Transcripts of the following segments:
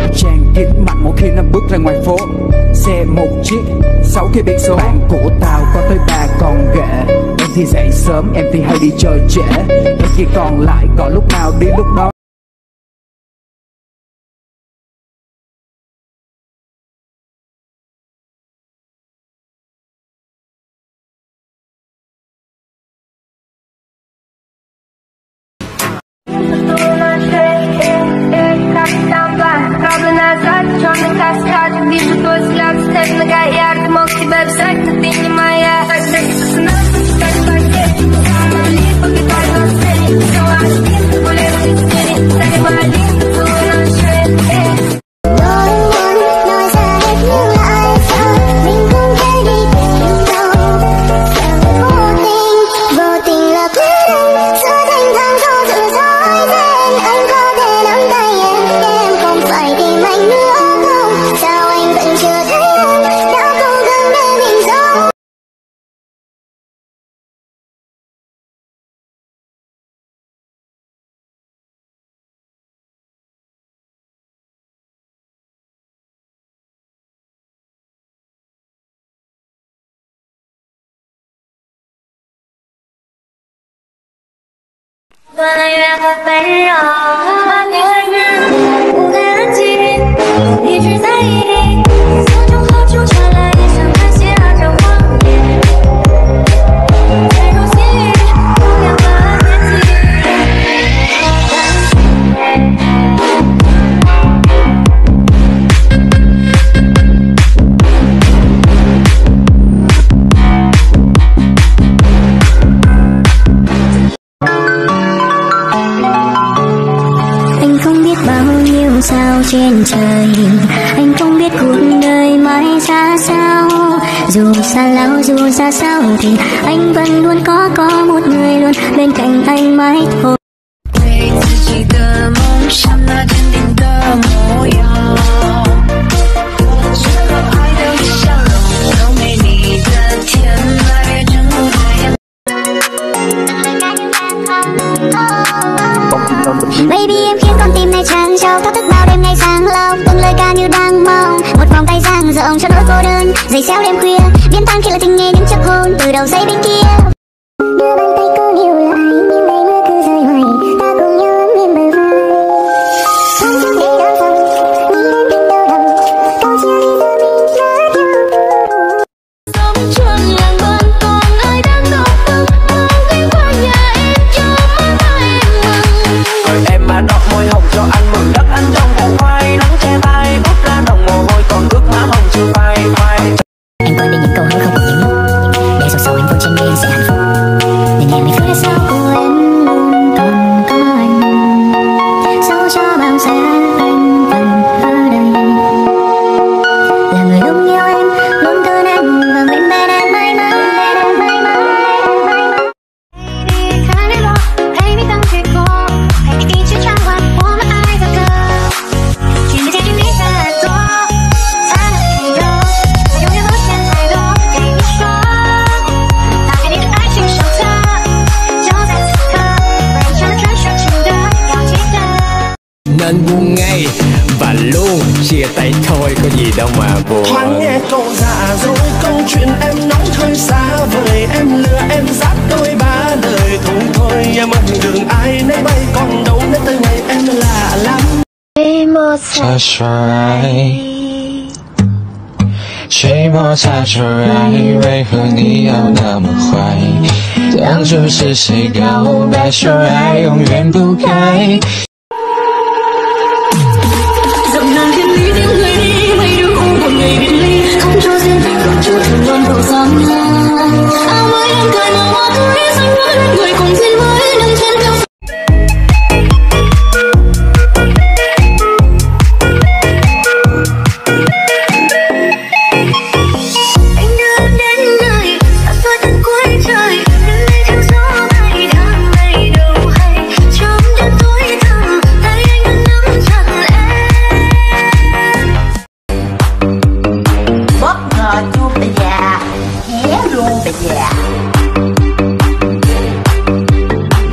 Chàng kiếm mạnh mỗi khi nó bước ra ngoài phố. Xe một chiếc 6 cái biển số. Bạn của tao có tới 3 con ghệ. Em thì dậy sớm, em thì hay đi chơi trễ. Em chỉ còn lại có lúc nào đi lúc đó. Вижу твой взгляд, степь нога ярко. Мог тебя взять, но ты не моя. Тогда тишина, как в постели. Покупай на сцене. Все один, гуляй в тени. Стали мы один, целуй на шее. Nói ra hết nhưng là ai sao mình không thể đi tìm đâu. Vô tình là quyết định giữa thanh thang gió tự dõi lên. Anh có thể nắm tay em không phải tìm anh nữa. Sao anh vẫn chưa thấy em đã cố gắng để mình giấu. Và gặp bên đó mà như anh em不该安静一直在意你从中后出传来也想看戏那张谎言在如今同样的年纪sao trên trời anh không biết cuộc đời mãi ra sao dù xa lao dù xa sao thì anh vẫn luôn có một người luôn bên cạnh anh mãi thôi 为自己的梦想那坚定的模样适合爱的笑容有美丽的天来越正午太阳 Baby em khiến con tim này tràn trâu thao thức bao đêm ngày sáng lâu từng lời ca như đang mong một vòng tay dang rộng cho nỗi cô đơn giày xéo đêm khuya viên than khi lời tình nghe những chấp hôn từ đầu dây bên kia đưa bàn tay cô yêu lại nhưng ngày mưa cứ rơi hoài ta cùng nhau ấm êm bờ vai tháng trước đi đón phòng nghĩ đến đêm đau đầu câu chia ly giờ mình đã nhau sống chuồn làng vẫn còn ai đang đau thương mang cánh qua nhà em cho má em mừng rồi em mà đọt môi hồng cho anh mừng đất anh trong củ khoai nắng che tay bút ra đồng mồ hôi còn ướt má hồng chưa phai phai. Em quên đi những câu hứa không còn những lúc để rồi sau anh vui trên đi sẽ hạnh phúc nên em phía sau của em luôn còn có anh dẫu cho bao xa anh vẫn ở đây là người luôn yêu em luôn thương anh và nguyện bên em mãi mãi mãi mãi Baby看日落陪你等日落陪你一起唱完我们爱的歌去你接近你的耳朵才能温柔才永远无限太多给你说打开你的爱情手册就在此刻把人生的传说情歌要记得 Nên buông ngay và luôn chia tay thôi có gì đâu mà buồn. Thoáng nghe câu dạ dối câu chuyện em nói hơi xa vời em lừa em dắt đôi ba lời thôi em ân đường ai nấy bay còn đâu đến tới ngày em lạ lắm. 擦出来，谁摩擦出来？为何你要那么坏？当初是谁告白说爱永远不改？ dầm nàn thiên lý tiếng người đi mây đưa u một ngày biệt ly không cho riêng tình không cho thường luôn đổ sáng áo mới em cài màu hoa tươi xanh với người cùng duyên mới nâng trên cao. Anh đưa em đến nơi xa xôi tận cuối trời đêm nay theo gió bay đang bay đâu hay trong đêm tối thẳm tay anh đang nắm chặt em bất ngờ chuông bà già hé luôn bà già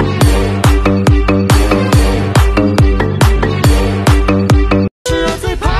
最怕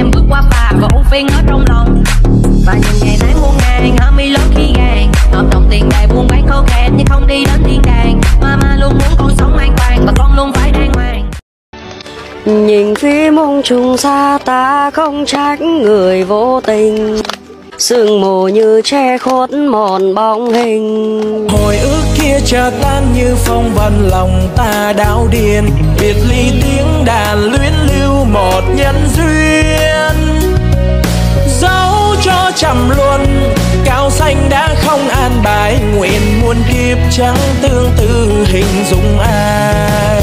em bước qua phà và ưu phiền ở trong lòng. Và những ngày tháng muôn ngàn hở mi lớn khi gàn, hợp đồng tiền bạc buôn bán khô khan nhưng không đi đến thiên đàng. Mama luôn muốn con sống an toàn và con luôn phải đàng hoàng. Nhìn phía mông trùng xa ta không trách người vô tình, sương mù như che khuất mòn bóng hình. Hồi ước kia chợt tan như phong vân lòng ta đảo điên, biệt ly tiếng đàn luyến lưu một nhân duyên. Dẫu cho trầm luân cao xanh đã không an bài, nguyện muôn kiếp chẳng tương tư hình dung ai.